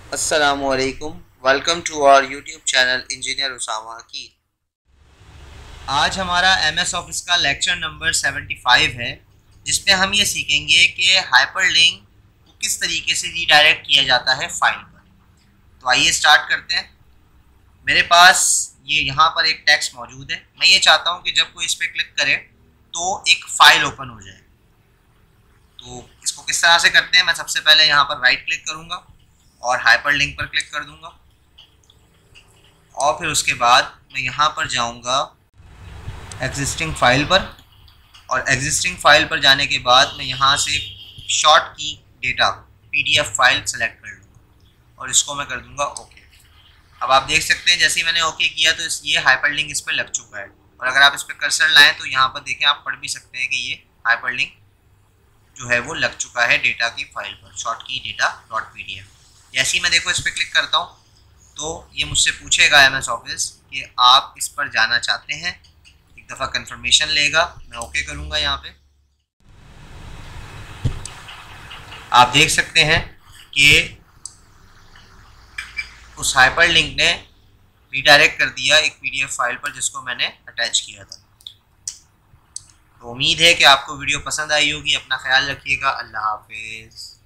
अस्सलामुअलैकुम। Welcome to our YouTube channel engineer Usama की। आज हमारा एमएस ऑफिस का लेक्चर नंबर 75 है, जिसमें हम ये सीखेंगे कि हाइपरलिंक को किस तरीके से रीडायरेक्ट किया जाता है फाइल पर। तो आइए स्टार्ट करते हैं। मेरे पास ये यहाँ पर एक टेक्स्ट मौजूद है। मैं ये चाहता हूँ कि जब कोई इस पर क्लिक करे तो एक फ़ाइल ओपन हो जाए। तो इसको किस तरह से करते हैं, मैं सबसे पहले यहाँ पर राइट क्लिक करूँगा और हाइपरलिंक पर क्लिक कर दूंगा, और फिर उसके बाद मैं यहाँ पर जाऊँगा एग्जिस्टिंग फाइल पर, और एग्जिस्टिंग फाइल पर जाने के बाद मैं यहाँ से शॉर्ट की डेटा पीडीएफ फाइल सेलेक्ट कर लूँगा और इसको मैं कर दूँगा ओके। अब आप देख सकते हैं जैसे ही मैंने ओके किया तो ये हाइपरलिंक इस पर लग चुका है। और अगर आप इस पर कर्सर लाएँ तो यहाँ पर देखें, आप पढ़ भी सकते हैं कि ये हाइपरलिंक जो है वो लग चुका है डेटा की फाइल पर, शॉर्ट की डेटा डॉट पीडीएफ। जैसे ही मैं देखो इस पर क्लिक करता हूँ तो ये मुझसे पूछेगा एमएस ऑफिस कि आप इस पर जाना चाहते हैं, एक दफ़ा कंफर्मेशन लेगा, मैं ओके करूँगा। यहाँ पे आप देख सकते हैं कि उस हाइपरलिंक ने रीडायरेक्ट कर दिया एक पीडीएफ फाइल पर जिसको मैंने अटैच किया था। तो उम्मीद है कि आपको वीडियो पसंद आई होगी। अपना ख्याल रखिएगा। अल्लाह हाफिज़।